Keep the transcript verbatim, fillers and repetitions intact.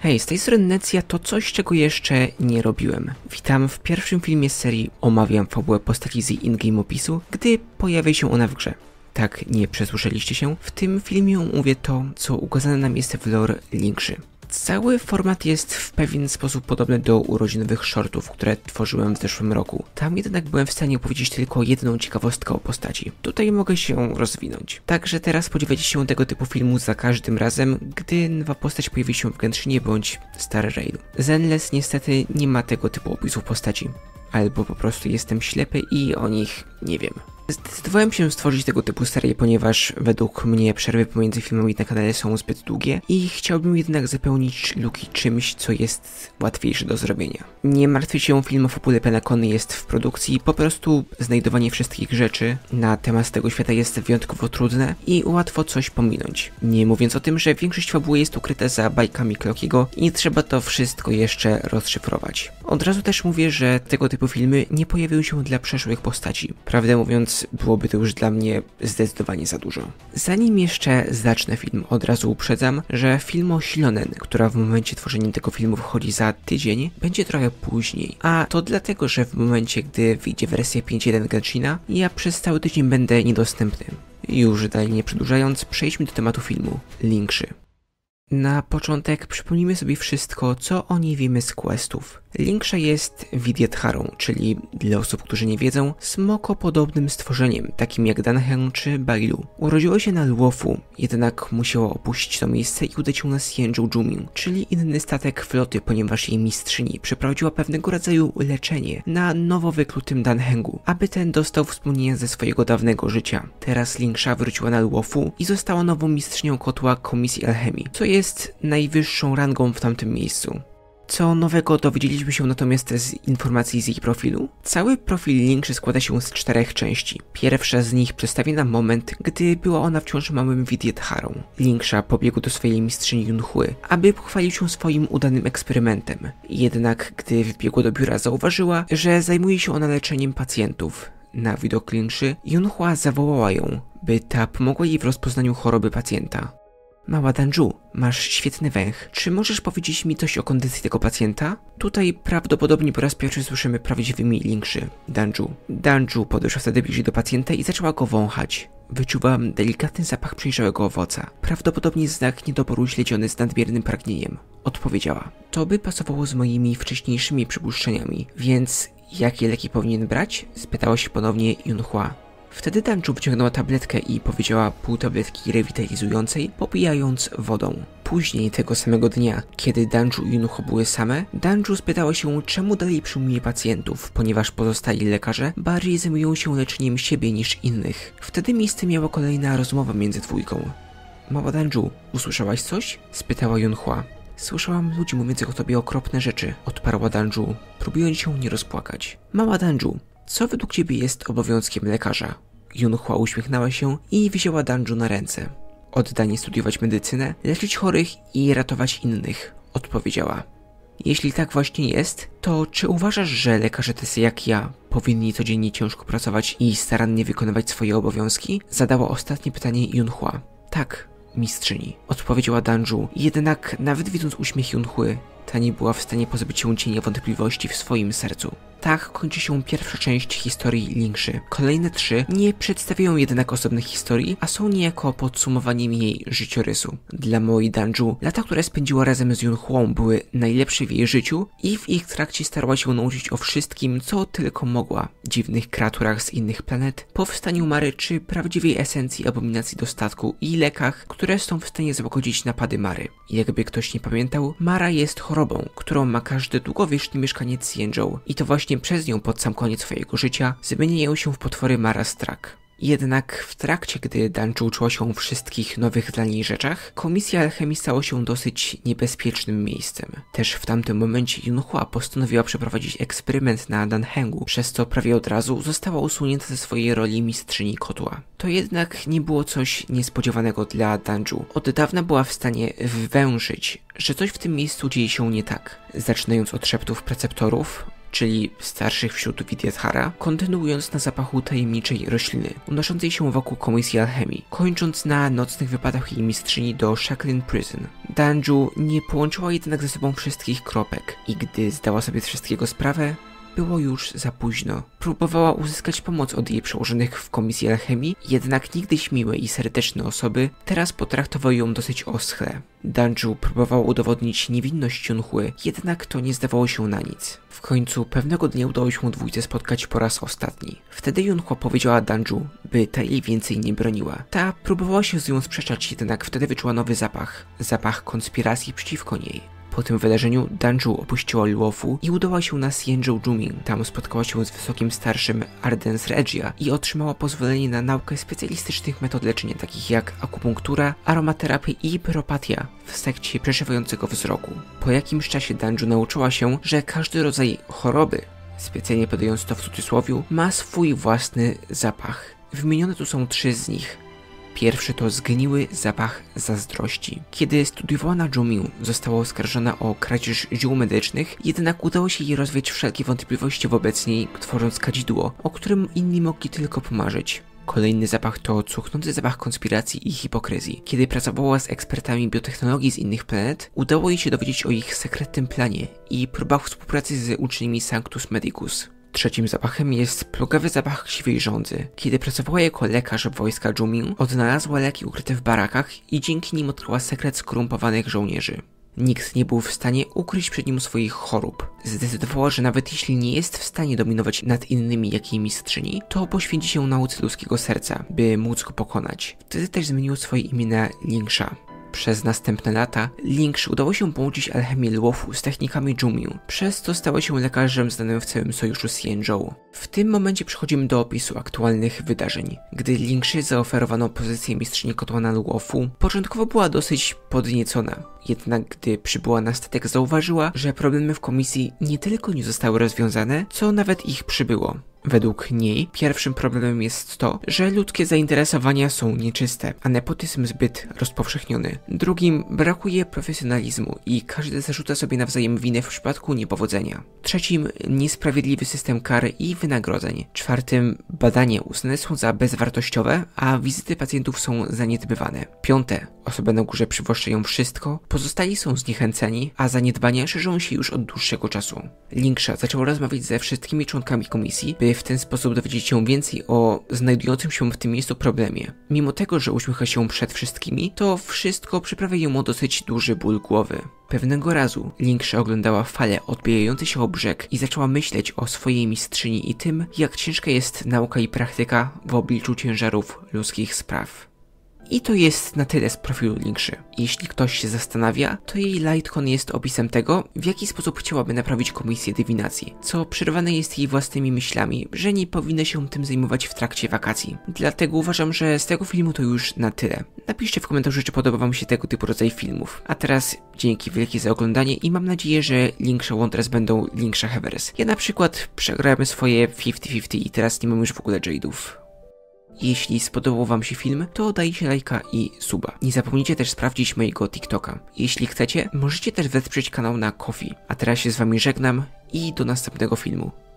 Hej, z tej strony Necja to coś, czego jeszcze nie robiłem. Witam w pierwszym filmie z serii Omawiam fabułę postaci z in-game opisu, gdy pojawi się ona w grze. Tak, nie przesłyszeliście się. W tym filmie omówię to, co ukazane nam jest w lore Linkshi. Cały format jest w pewien sposób podobny do urodzinowych shortów, które tworzyłem w zeszłym roku. Tam jednak byłem w stanie opowiedzieć tylko jedną ciekawostkę o postaci. Tutaj mogę się rozwinąć. Także teraz spodziewajcie się tego typu filmu za każdym razem, gdy nowa postać pojawi się w Genshinie bądź Star Rail. Zenless niestety nie ma tego typu opisów postaci. Albo po prostu jestem ślepy i o nich nie wiem. Zdecydowałem się stworzyć tego typu serię, ponieważ według mnie przerwy pomiędzy filmami na kanale są zbyt długie i chciałbym jednak zapełnić luki czymś, co jest łatwiejsze do zrobienia. Nie martwię się, film o fabule Penacony jest w produkcji, po prostu znajdowanie wszystkich rzeczy na temat tego świata jest wyjątkowo trudne i łatwo coś pominąć. Nie mówiąc o tym, że większość fabuły jest ukryta za bajkami Clockiego i trzeba to wszystko jeszcze rozszyfrować. Od razu też mówię, że tego typu filmy nie pojawią się dla przeszłych postaci. Prawdę mówiąc, byłoby to już dla mnie zdecydowanie za dużo. Zanim jeszcze zacznę film, od razu uprzedzam, że film o Shilonen, która w momencie tworzenia tego filmu wchodzi za tydzień, będzie trochę później. A to dlatego, że w momencie, gdy wyjdzie wersja pięć jeden Genshina, ja przez cały tydzień będę niedostępny. Już dalej nie przedłużając, przejdźmy do tematu filmu Linkshi. Na początek przypomnijmy sobie wszystko, co o niej wiemy z questów. Linkshi jest Widyadharą, czyli dla osób, którzy nie wiedzą, smokopodobnym stworzeniem, takim jak Danheng czy Bailu. Urodziło się na Luofu, jednak musiała opuścić to miejsce i udać się na Xianzhou Jumin, czyli inny statek floty, ponieważ jej mistrzyni przeprowadziła pewnego rodzaju leczenie na nowo wyklutym Danhengu, aby ten dostał wspomnienia ze swojego dawnego życia. Teraz Linkshi wróciła na Luofu i została nową mistrzynią kotła Komisji Alchemii, co jest najwyższą rangą w tamtym miejscu. Co nowego dowiedzieliśmy się natomiast z informacji z jej profilu? Cały profil Linkshi składa się z czterech części. Pierwsza z nich przedstawia nam moment, gdy była ona wciąż małym Widyadharą. Linkshi pobiegł do swojej mistrzyni Yunhui, aby pochwalił się swoim udanym eksperymentem. Jednak gdy wbiegła do biura, zauważyła, że zajmuje się ona leczeniem pacjentów. Na widok Linkshi Yunhua zawołała ją, by ta pomogła jej w rozpoznaniu choroby pacjenta. Mała Danju, masz świetny węch. Czy możesz powiedzieć mi coś o kondycji tego pacjenta? Tutaj prawdopodobnie po raz pierwszy słyszymy prawdziwy imię Linkshi, Danju. Danju podeszła wtedy bliżej do pacjenta i zaczęła go wąchać. Wyczuwam delikatny zapach przejrzałego owoca. Prawdopodobnie znak niedoboru śledziony z nadmiernym pragnieniem. Odpowiedziała. To by pasowało z moimi wcześniejszymi przypuszczeniami, więc jakie leki powinien brać? Spytała się ponownie Yunhua. Wtedy Danju wyciągnęła tabletkę i powiedziała pół tabletki rewitalizującej, popijając wodą. Później tego samego dnia, kiedy Danju i Yunhua były same, Danju spytała się, czemu dalej przyjmuje pacjentów, ponieważ pozostali lekarze bardziej zajmują się leczeniem siebie niż innych. Wtedy miejsce miała kolejna rozmowa między dwójką. Mała Danju, usłyszałaś coś? Spytała Yunhua. Słyszałam ludzi mówiących o tobie okropne rzeczy, odparła Danju, próbując się nie rozpłakać. Mała Danju, co według ciebie jest obowiązkiem lekarza? Yunhua uśmiechnęła się i wzięła Danju na ręce. Oddanie studiować medycynę, leczyć chorych i ratować innych, odpowiedziała. Jeśli tak właśnie jest, to czy uważasz, że lekarze tacy jak ja powinni codziennie ciężko pracować i starannie wykonywać swoje obowiązki? Zadała ostatnie pytanie Yunhua. Tak, mistrzyni, odpowiedziała Danju, jednak nawet widząc uśmiech Yunhui, ta nie była w stanie pozbyć się cienia wątpliwości w swoim sercu. Tak kończy się pierwsza część historii Linkshi. Kolejne trzy nie przedstawiają jednak osobnych historii, a są niejako podsumowaniem jej życiorysu. Dla mojej Danju lata, które spędziła razem z Yunhuą, były najlepsze w jej życiu i w ich trakcie starała się nauczyć o wszystkim, co tylko mogła. Dziwnych kreaturach z innych planet, powstaniu Mary czy prawdziwej esencji abominacji dostatku i lekach, które są w stanie załagodzić napady Mary. Jakby ktoś nie pamiętał, Mara jest chorobą, którą ma każdy długowieczny mieszkaniec Xianzhou i to właśnie przez nią pod sam koniec swojego życia zmieniają się w potwory Marastrak. Jednak w trakcie, gdy Danju uczyła się o wszystkich nowych dla niej rzeczach, Komisja Alchemii stała się dosyć niebezpiecznym miejscem. Też w tamtym momencie Yunhua postanowiła przeprowadzić eksperyment na Danhengu, przez co prawie od razu została usunięta ze swojej roli mistrzyni kotła. To jednak nie było coś niespodziewanego dla Danju. Od dawna była w stanie wywężyć, że coś w tym miejscu dzieje się nie tak. Zaczynając od szeptów preceptorów, czyli starszych wśród Vidyadhara, kontynuując na zapachu tajemniczej rośliny, unoszącej się wokół Komisji Alchemii, kończąc na nocnych wypadach jej mistrzyni do Shaklin Prison. Danju nie połączyła jednak ze sobą wszystkich kropek i gdy zdała sobie z wszystkiego sprawę, było już za późno. Próbowała uzyskać pomoc od jej przełożonych w Komisji Alchemii, jednak niegdyś miłe i serdeczne osoby teraz potraktowały ją dosyć oschle. Danju próbowała udowodnić niewinność Junhue, jednak to nie zdawało się na nic. W końcu pewnego dnia udało się dwójce spotkać po raz ostatni. Wtedy Junhua powiedziała Danju, by ta jej więcej nie broniła. Ta próbowała się z nią sprzeczać, jednak wtedy wyczuła nowy zapach. Zapach konspiracji przeciwko niej. Po tym wydarzeniu Danju opuściła Luofu i udała się na Xianzhou Juming. Tam spotkała się z wysokim starszym Ardens Regia i otrzymała pozwolenie na naukę specjalistycznych metod leczenia, takich jak akupunktura, aromaterapia i pyropatia w sekcie przeszywającego wzroku. Po jakimś czasie Danju nauczyła się, że każdy rodzaj choroby, specjalnie podając to w cudzysłowiu, ma swój własny zapach. Wymienione tu są trzy z nich. Pierwszy to zgniły zapach zazdrości. Kiedy studiowała na Juming, została oskarżona o kradzież ziół medycznych, jednak udało się jej rozwiać wszelkie wątpliwości wobec niej, tworząc kadzidło, o którym inni mogli tylko pomarzyć. Kolejny zapach to cuchnący zapach konspiracji i hipokryzji. Kiedy pracowała z ekspertami biotechnologii z innych planet, udało jej się dowiedzieć o ich sekretnym planie i próbach współpracy z uczniami Sanctus Medicus. Trzecim zapachem jest plugawy zapach siwej żądzy. Kiedy pracowała jako lekarz wojska Juming, odnalazła leki ukryte w barakach i dzięki nim odkryła sekret skorumpowanych żołnierzy. Nikt nie był w stanie ukryć przed nim swoich chorób. Zdecydowała, że nawet jeśli nie jest w stanie dominować nad innymi jak jej mistrzyni, to poświęci się nauce ludzkiego serca, by móc go pokonać. Wtedy też zmienił swoje imię na Lingsha. Przez następne lata Lingsh udało się połączyć alchemię Luofu z technikami Juming, przez co stała się lekarzem znanym w całym sojuszu Xianzhou. W tym momencie przechodzimy do opisu aktualnych wydarzeń. Gdy Lingshi zaoferowano pozycję mistrzyni kotłana Luofu, początkowo była dosyć podniecona. Jednak gdy przybyła na statek, zauważyła, że problemy w komisji nie tylko nie zostały rozwiązane, co nawet ich przybyło. Według niej pierwszym problemem jest to, że ludzkie zainteresowania są nieczyste, a nepotyzm zbyt rozpowszechniony. Drugim brakuje profesjonalizmu i każdy zarzuca sobie nawzajem winę w przypadku niepowodzenia. Trzecim niesprawiedliwy system kar i wynagrodzeń. Czwartym badania uznane są za bezwartościowe, a wizyty pacjentów są zaniedbywane. Piąte osoby na górze przywłaszczają wszystko, pozostali są zniechęceni, a zaniedbania szerzą się już od dłuższego czasu. Lingsha zaczęła rozmawiać ze wszystkimi członkami komisji, by w ten sposób dowiedzieć się więcej o znajdującym się w tym miejscu problemie. Mimo tego, że uśmiecha się przed wszystkimi, to wszystko przyprawia ją o dosyć duży ból głowy. Pewnego razu Lingsha oglądała fale odbijające się o brzeg i zaczęła myśleć o swojej mistrzyni i tym, jak ciężka jest nauka i praktyka w obliczu ciężarów ludzkich spraw. I to jest na tyle z profilu Lingszy. Jeśli ktoś się zastanawia, to jej Lightcon jest opisem tego, w jaki sposób chciałaby naprawić komisję dywinacji, co przerwane jest jej własnymi myślami, że nie powinna się tym zajmować w trakcie wakacji. Dlatego uważam, że z tego filmu to już na tyle. Napiszcie w komentarzu, czy podoba wam się tego typu rodzaj filmów. A teraz dzięki wielkie za oglądanie i mam nadzieję, że Lingsha Wanderers będą Lingsha Havers. Ja na przykład przegrałem swoje pięćdziesiąt pięćdziesiąt i teraz nie mam już w ogóle Jade'ów. Jeśli spodobał wam się film, to dajcie lajka i suba. Nie zapomnijcie też sprawdzić mojego TikToka. Jeśli chcecie, możecie też wesprzeć kanał na Ko-fi. A teraz się z wami żegnam i do następnego filmu.